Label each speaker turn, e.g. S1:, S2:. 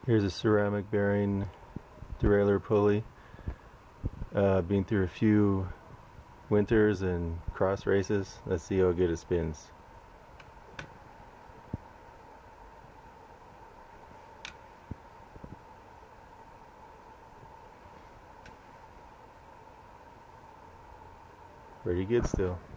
S1: Here's a ceramic bearing derailleur pulley. Been through a few winters and cross races. Let's see how good it spins. Pretty good still.